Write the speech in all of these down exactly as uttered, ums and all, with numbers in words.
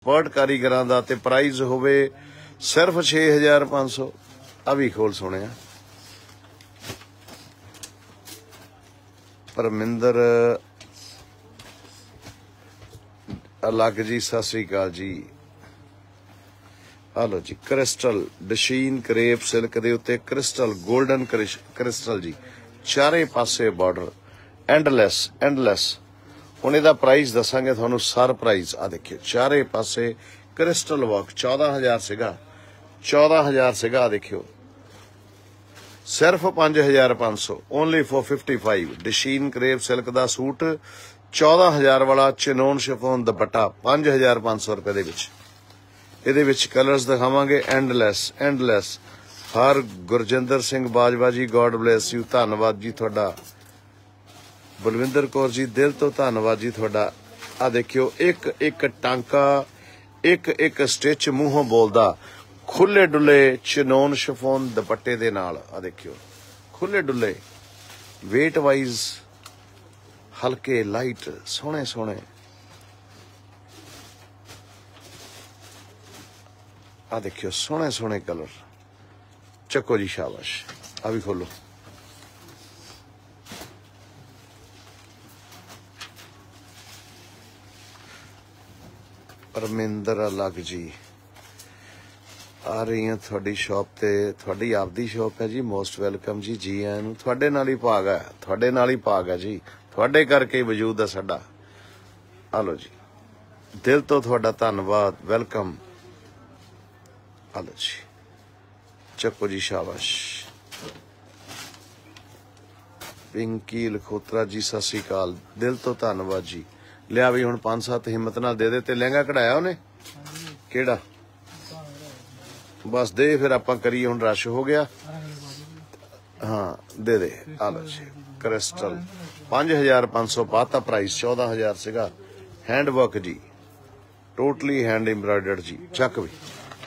Expert कारीगरां दा ते price होवे सिर्फ छे हज़ार पाँच सौ। आ भी खोल सोने परमिंदर अलग जी, सत श्री अकाल जी। हलो जी, क्रिस्टल डशीन करेप सिल्क दे उत्ते क्रिस्टल गोल्डन क्रिस्टल जी, चारे पासे बॉर्डर एंडलैस एंडलैस। हुण इहदा प्राइस दसांगे तुहानूं सर प्राइस। आ देखियो चारे पासे क्रिस्टल वर्क चौदह हज़ार सीगा, चौदह हज़ार सीगा। आ देखियो सिर्फ पांच हज़ार पाँच सौ ओनली फॉर फिफ्टी फाइव। डशीन करेप सिल्क दा सूट चौदह हज़ार वाला चिनोन शिफोन दुपट्टा पांच हज़ार पाँच सौ रुपए दे विच। ਇਹਦੇ ਵਿੱਚ ਕਲਰਸ ਦਿਖਾਵਾਂਗੇ ਐਂਡਲੈਸ ਐਂਡਲੈਸ। ਹਰ Gurjinder Singh Bajwa ji, god bless you, ਧੰਨਵਾਦ ਜੀ ਤੁਹਾਡਾ। ਬਲਵਿੰਦਰ ਕੌਰ ਜੀ, ਦਿਲ ਤੋਂ ਧੰਨਵਾਦ ਜੀ ਤੁਹਾਡਾ। ਆ ਦੇਖਿਓ ਇੱਕ ਇੱਕ ਟਾਂਕਾ, ਇੱਕ ਇੱਕ ਸਟਿਚ ਮੂੰਹੋਂ ਬੋਲਦਾ, ਖੁੱਲੇ ਡੁੱਲੇ ਚਨੋਨ ਸ਼ਿਫੋਨ ਦੁਪੱਟੇ ਦੇ ਨਾਲ। ਆ ਦੇਖਿਓ ਖੁੱਲੇ ਡੁੱਲੇ, ਵੇਟ ਵਾਈਜ਼ ਹਲਕੇ ਲਾਈਟ, ਸੋਹਣੇ ਸੋਹਣੇ। आ देखियो सोहने सोहने कलर। चको जी शाबाश। आ भी खोलो। परमिंदर अलग जी आ रही हैं थोड़ी शॉप ते, थोड़ी आपदी शॉप है जी। मोस्ट वेलकम जी, जी आया नूं। थोड़े नाल ही भाग है, थोड़े नाल ही भाग है जी, थोड़े करके वजूद है साडा। आ लो जी, दिल तो थोड़ा धन्नवाद, वेलकम। हेलो जी, चको जी शाबाश। पिंकी लखोत्रा जी, सत श्री अकाल, दिल तो धन्नवाद जी। लिया भी हुण पांच सत्त हिम्मत नाल दे दे। ते लहंगा कढ़ाया उन्हें केड़ा? बस दे फिर आपां करिए, हुण रश हो गया। हाँ दे दे। आ लो जी, क्रिस्टल पांच हज़ार पाँच सौ पाता प्राइस, चौदह हज़ार सीगा। Hand work ji, totally hand embroidered ji. चक भी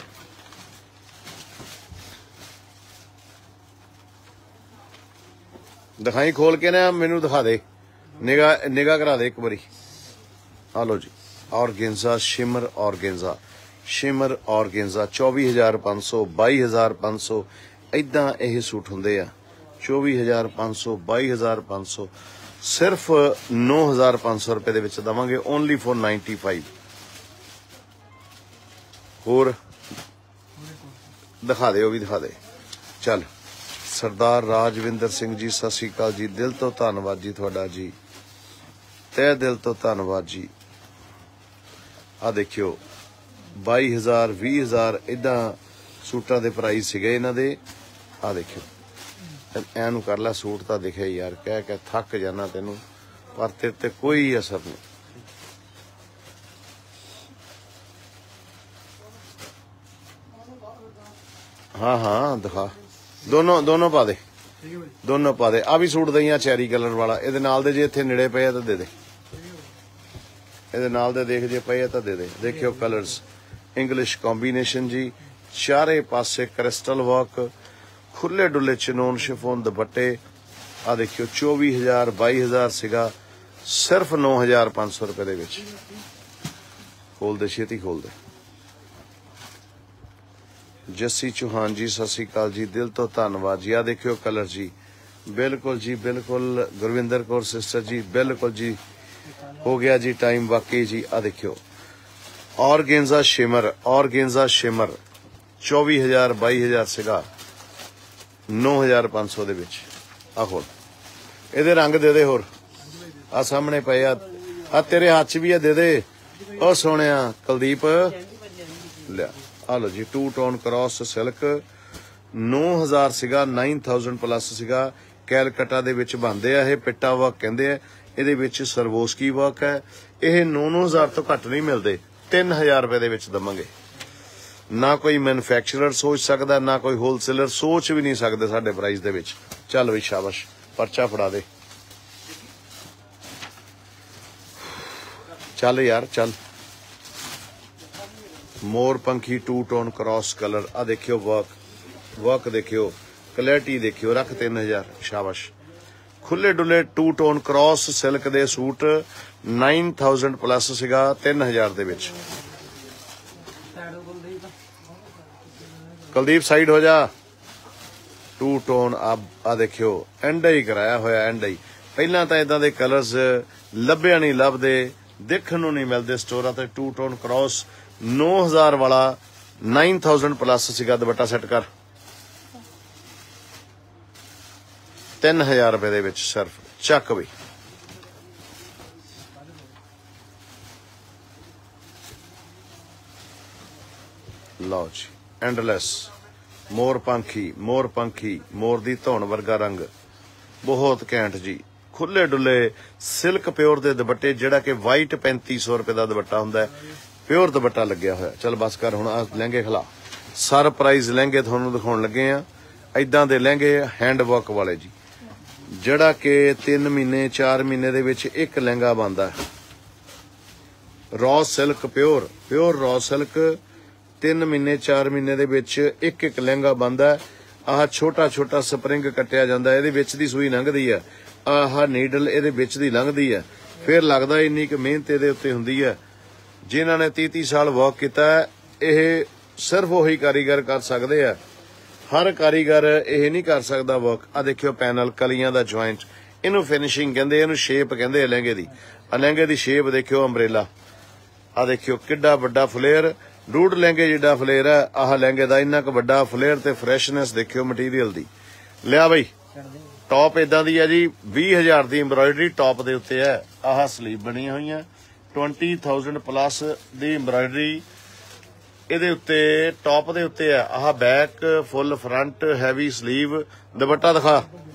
दिखाई खोल के ना, मैनू दिखा दे, निगाह निगाह करा दे एक बारी। Hello ji, organza shimmer, organza shimmer organza चौबीस हज़ार पाँच सौ, बाई हज़ार पाँच सौ इदा यह सूट होंगे आ। चौबीस हज़ार पाँच सौ, बाई हज़ार पाँच सौ, सिर्फ नौ हज़ार पाँच सौ रुपए दे देवांगे, ओनली फॉर नाइनटी फाइव। होर दिखा दे, वो भी दिखा दे। चल सरदार राजविंदर सिंह जी, सत श्री अकाल जी, दिल तो धन्नवाद जी थोड़ा जी, तह दिल तो धन्नवाद जी। आ देखियो बाई हज़ार, भी हज़ार इदा सूटा के प्राइस सीगे इन्हां दे। आ देखियो एनू कर ला, सूट तो दिखे यार, कह कह थक जाना तेनू, पर तेरे ते कोई असर नहीं। हाँ हाँ दिखा, दोनों दोनों पा दे, दोनों पा दे। आ भी सूट दई चैरी कलर वाला, ये नाल दे जे इत्थे नेड़े पे तो दे दे, ये नाल दे देख जे पे तो दे दे। देखियो कलर्स इंग्लिश कॉम्बीनेशन जी, चारे पासे क्रिस्टल वर्क, खुले डुले चिनोन शिफोन दुपट्टे। आ देखियो चौबीस हज़ार, बाई हज़ार सीगा, सिर्फ नौ हज़ार पाँच सौ रुपए दे विच। खोल दे, छेती खोल दे। जस्सी चौहान जी, सत श्री अकाल जी, दिल तो धन्नवाद जी। आ देखियो कलर जी, बिल्कुल जी बिल्कुल। गुरविंदर कौर सिस्टर जी, बिल्कुल जी, हो गया जी टाइम वाकई जी। आ देखियो ऑर्गेन्जा शिमर, ऑर्गेन्जा शिमर चौबीस हज़ार, बाई हज़ार सीगा, नौ हज़ार पाँच सौ दे विच। आ खोल, इहदे रंग दे दे। होर आ सामने पे आ, आ तेरे हाथ च भी है, दे दे। ओ सोहणिया कुलदीप, लिया। आ लो जी, टू टोन क्रॉस सिल्क नौ हज़ार सीगा, नाइन थाउजेंड प्लस सीगा। कैलकटा दे विच बनदे आ, ये पिट्टा वर्क कहंदे आ, इहदे विच सरवोस्की वर्क है। यह नौ नौ हज़ार तो घट नहीं मिलते, तीन हज़ार रुपए दे विच दवांगे। ना कोई मैन्युफैक्चरर सोच सकता, ना कोई होलसेलर सोच भी नहीं सकते साडे प्राइस दे विच। चल बई शाबाश, परचा फड़ा दे, चल यार चल। मोर पंखी टू टोन क्रॉस कलर। आ देखियो वर्क, वर्क देखियो, क्लैरिटी देखियो, रख तीन हज़ार शाबाश। खुले डुले टू टोन क्रॉस सिल्क दे सूट नाइन थाउजेंड प्लस सीगा, तीन हज़ार दे विच। कुलदीप साइड हो जा। टू टोन आप आ देखियो एंड ही कराया होया एंड ही। पहला तो इदां दे कलर्स लभ्या नहीं लभदे, देखण नूं नहीं मिलदे स्टोरां ते। टू टोन क्रॉस नौ हजार वाला नाइन थाउजेंड प्लस सीगा। दुपट्टा सैट कर तीन हजार रुपए दे विच सिर्फ। चक बई लो जी एंडलैस मोर पंखी, मोर पंखी मोर दी धौन वर्गा रंग बहुत घैंट जी। खुले डुले सिल्क प्योर दे दुपट्टे, जेड़ा कि वाइट पैंती सौ रुपए का दुपट्टा हुंदा है, प्योर दुपट्टा लग्या होया। चल बस कर हुण आ लहंगे खिला। सरप्राइज लहंगे तुहानूं दिखाउण लगे आ। इदां दे लहंगे हैंड वर्क वाले जी, जेड़ा कि तीन महीने चार महीने दे विच एक लहंगा बनदा है। Raw silk pure pure raw silk तीन महीने चार महीने दे विच एक एक लहंगा बनदा है। आह छोटा छोटा स्प्रिंग कट्टिया जांदा है, इहदे विच दी सूई लंघदी है। आह नीडल इहदे विच दी लंघदी है। फिर लगदा इन्नी क मेहनत इहदे उत्ते हुंदी है। जिन्हां ने तीह तीह साल वर्क कीता है, इह सिर्फ उही कारीगर कर सकदे आ। हर कारीगर यह नहीं कर सकता वर्क। आ देखियो पैनल कलियां दा ज्वाइंट, इनू फिनिशिंग कहंदे, इनू शेप कहंदे लहंगे दी। आ लहंगे दी शेप देखियो अंब्रेला। आ देखियो किड्डा वड्डा फ्लेयर, डूड लहंगे जिड्डा फ्लेयर है। आह लहंगे दा इन्ना क वड्डा फ्लेयर ते फ्रैशनेस देखियो मटीरियल दी। लिया बई टॉप इदां दी है जी। बीस हजार दी एम्ब्रॉयडरी टॉप दे उत्ते है। आह स्लीव बनी हुई है ट्वेंटी थाउजेंड प्लस दी एम्ब्रॉयडरी इहदे उत्ते टॉप दे उत्ते है। आह back full front heavy sleeve. Dupatta दिखा।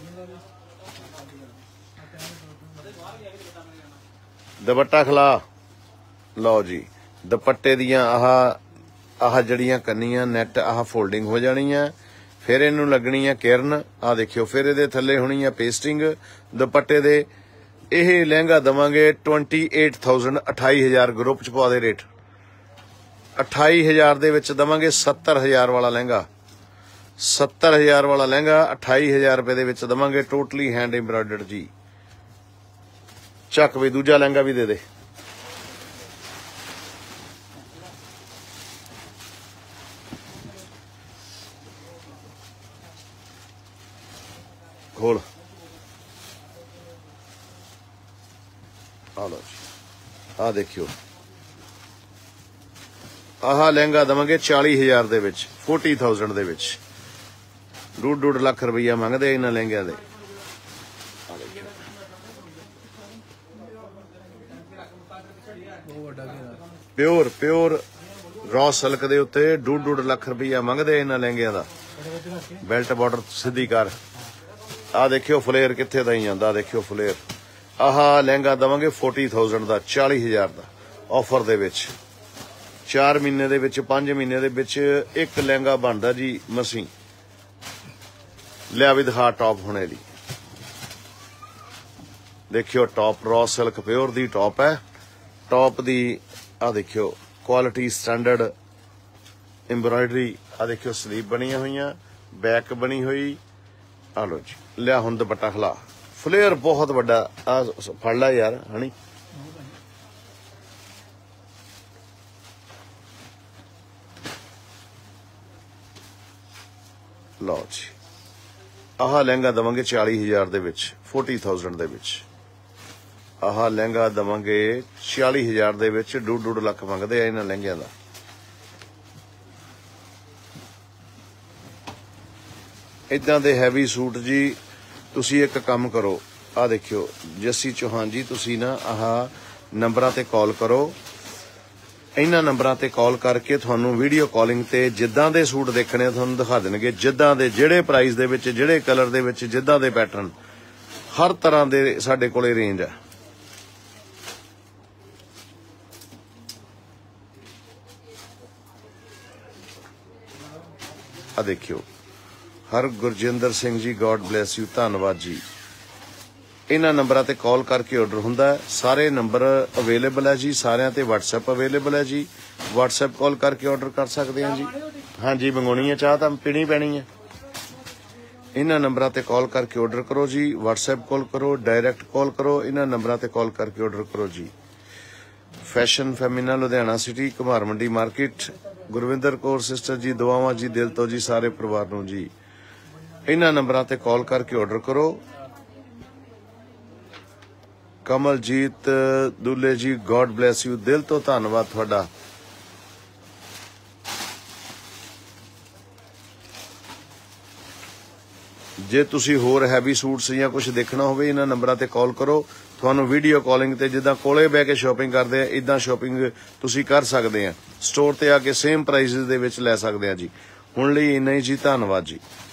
दुपट्टा खिला। लो जी दुपट्टे दियां आह आह जड़ियां कन्नियां नैट आह फोल्डिंग हो जानी है। फिर इनू लगनी है किरन। आ देखियो फिर इहदे थल्ले होनी है पेस्टिंग दुपट्टे दे। यह लहंगा दवांगे ट्वेंटी एट थाउजेंड अठाई हजार ग्रुप च पवा दे रेट। अठाई हजार दे विच दवांगे सत्तर हजार वाला लहंगा। सत्तर हजार वाला लहंगा अठाई हजार रुपए दे विच दवांगे टोटली हैंड एम्ब्रॉयडर्ड जी। चक भी दूजा लहंगा भी दे दे। खोल। आ लो जी आ देखियो आह लहंगा दवांगे चाली हजार दे विच फोर्टी थाउजेंड दे विच। डूड डूड लख रुपया मंगदे इन्हां लहंगियां दे। प्योर प्योर रॉ सिल्क दे उत्ते डूड डूड लख रुपया मंगदे इन्हां लहंगियां दा। बेल्ट बॉर्डर सीधी कर। आ देखियो फ्लेयर कित्थे दा ही आंदा। देखियो फ्लेयर। आह लहंगा दवांगे फोर्टी थाउजेंड दा चाली हजार दा ऑफर दे विच। चार महीने दे विच पांच महीने दे विच एक लहंगा बनदा जी मसी। लिया भी दिखा टॉप होने दी। देखियो टॉप रॉ सिल्क प्योर दी टॉप है। टॉप दी आ देखियो क्वालिटी स्टैंडर्ड एम्ब्रॉयडरी। आ देखियो स्लीव बनी हुई, बैक बनी हुई। आ लो जी लिया हुण दुपट्टा खिला। फ्लेयर बहुत वड्डा। आ फड़ ला यार हनी। लो जी आह लहंगा दवांगे चाली हजार दे विच फोर्टी थाउजेंड दे विच। आह लहंगा दवांगे छियाली हजार दे विच। डूड डूड लख मंगदे आ इन्हां लहंगियां दा। इदां दे हैवी सूट जी तुसी एक काम करो। आ देखियो जस्सी चौहान जी तुसी ना आह नंबरां ते कॉल करो। इन्हां नंबरां ते कॉल करके तुहानूं वीडियो कॉलिंग ते जिद्दां दे सूट देखने तुहानूं दिखा देणगे। जिद्दां दे जिहड़े प्राइस दे विच जिहड़े कलर दे विच जिद्दां दे पैटर्न हर तरह दे साडे कोले रेंज है। आ देखियो हर Gurjinder Singh ji god bless you धन्नवाद जी। इन्हां नंबरां ते कॉल करके ऑर्डर हुंदा है। सारे नंबर अवेलेबल है जी। सारियां ते व्हाट्सएप अवेलेबल है जी। व्हाट्सएप कॉल करके ऑर्डर कर सकते हैं जी। हाँ जी मंगाउणी है चाह तां पीनी पैनी है। इन्हां नंबरां ते कॉल करके ऑर्डर करो जी। व्हाट्सएप कॉल करो, डायरैक्ट कॉल करो। इन्हां नंबरां ते कॉल करके ऑर्डर करो जी। Fashion Femina Ludhiana city Kumar Mandi market Gurwinder Kaur sister ji ਦੁਆਵਾਂ ਜੀ ਦਿਲ ਤੋਂ ਜੀ ਸਾਰੇ ਪਰਿਵਾਰ ਨੂੰ ਜੀ। ਇਹਨਾਂ ਨੰਬਰਾਂ ਤੇ ਕਾਲ ਕਰਕੇ ਆਰਡਰ ਕਰੋ। ਕਮਲਜੀਤ ਦੁੱਲੇ ਜੀ ਗॉड ਬlesਸ ਯੂ, ਦਿਲ ਤੋਂ ਧੰਨਵਾਦ ਤੁਹਾਡਾ। ਜੇ ਤੁਸੀਂ ਹੋਰ ਹੈਵੀ ਸੂਟਸ ਜਾਂ ਕੁਝ ਦੇਖਣਾ ਹੋਵੇ ਇਹਨਾਂ ਨੰਬਰਾਂ ਤੇ ਕਾਲ ਕਰੋ। ਤੁਹਾਨੂੰ ਵੀਡੀਓ ਕਾਲਿੰਗ ਤੇ ਜਿੱਦਾਂ ਕੋਲੇ ਬਹਿ ਕੇ ਸ਼ਾਪਿੰਗ ਕਰਦੇ ਆ ਇਦਾਂ ਸ਼ਾਪਿੰਗ ਤੁਸੀਂ ਕਰ ਸਕਦੇ ਆ। ਸਟੋਰ ਤੇ ਆ ਕੇ ਸੇਮ ਪ੍ਰਾਈਸਿਸ ਦੇ ਵਿੱਚ ਲੈ ਸਕਦੇ ਆ ਜੀ। ਹੁਣ ਲਈ ਇੰਨਾ ਹੀ ਜੀ, ਧੰਨਵਾਦ ਜੀ।